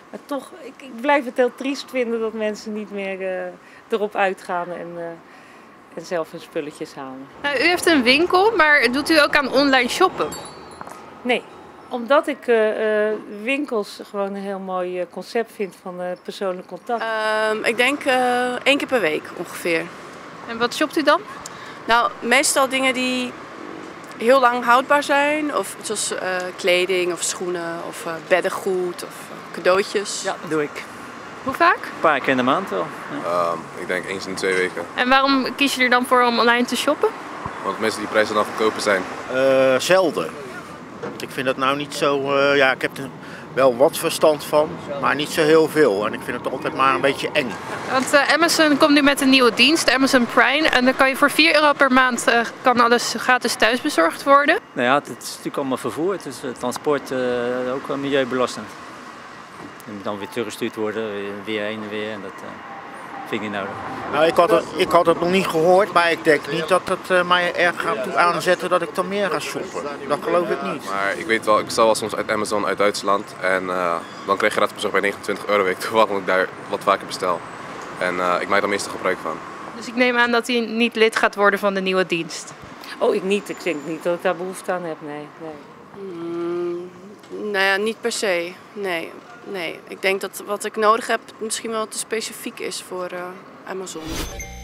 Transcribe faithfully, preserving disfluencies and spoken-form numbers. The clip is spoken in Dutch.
Maar toch, ik, ik blijf het heel triest vinden dat mensen niet meer uh, erop uitgaan en, uh, en zelf hun spulletjes halen. Nou, u heeft een winkel, maar doet u ook aan online shoppen? Nee, omdat ik uh, uh, winkels gewoon een heel mooi uh, concept vind van uh, persoonlijk contact. Uh, ik denk uh, één keer per week ongeveer. En wat shopt u dan? Nou, meestal dingen die heel lang houdbaar zijn. Of zoals uh, kleding of schoenen of uh, beddengoed of uh, cadeautjes. Ja, dat doe ik. Hoe vaak? Een paar keer in de maand wel. Ja. Uh, ik denk eens in twee weken. En waarom kies je er dan voor om online te shoppen? Want meestal die prijzen dan goedkoper zijn. Uh, zelden. Ik vind dat nou niet zo, uh, ja, ik heb er wel wat verstand van, maar niet zo heel veel. En ik vind het altijd maar een beetje eng. Want uh, Amazon komt nu met een nieuwe dienst, Amazon Prime. En dan kan je voor vier euro per maand uh, kan alles gratis thuisbezorgd worden. Nou ja, het is natuurlijk allemaal vervoer. Het is uh, transport uh, ook uh, milieubelastend. Je moet dan weer teruggestuurd worden, weer heen en weer. En dat uh, vind ik niet nodig. Nou, ik had, het, ik had het nog niet gehoord, maar ik denk niet dat het uh, mij erg gaat toe aanzetten dat ik dan meer ga shoppen. Dat geloof ik niet. Maar ik weet wel, ik bestel wel soms uit Amazon uit Duitsland. En uh, dan krijg je dat bezorgd bij negenentwintig euro week, terwijl ik daar wat vaker bestel. En uh, ik maak daar meestal gebruik van. Dus ik neem aan dat hij niet lid gaat worden van de nieuwe dienst? Oh, ik niet. Ik denk niet dat ik daar behoefte aan heb, nee. nee. Mm, nou ja, niet per se, nee. Nee, ik denk dat wat ik nodig heb misschien wel te specifiek is voor uh, Amazon.